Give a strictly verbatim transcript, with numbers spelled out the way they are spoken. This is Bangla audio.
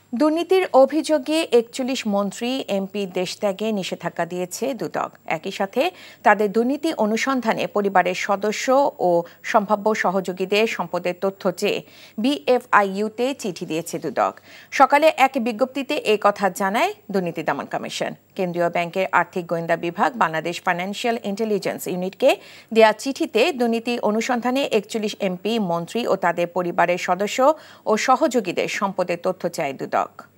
দুর্নীতির অভিযোগে একচল্লিশ মন্ত্রী এমপি দেশত্যাগে নিষেধাজ্ঞা দিয়েছে দুদক। একই সাথে তাদের দুর্নীতি অনুসন্ধানে পরিবারের সদস্য ও সম্ভাব্য সহযোগীদের সম্পদের তথ্য চেয়ে বিএফআইইউতে চিঠি দিয়েছে দুদক। সকালে এক বিজ্ঞপ্তিতে এই কথা জানায় দুর্নীতি দমন কমিশন। কেন্দ্রীয় ব্যাংকের আর্থিক গোয়েন্দা বিভাগ বাংলাদেশ ফাইন্যান্সিয়াল ইন্টেলিজেন্স ইউনিটকে দেয়া চিঠিতে দুর্নীতি অনুসন্ধানে একচল্লিশ এমপি মন্ত্রী ও তাদের পরিবারের সদস্য ও সহযোগীদের সম্পদের তথ্য চায় দুদক।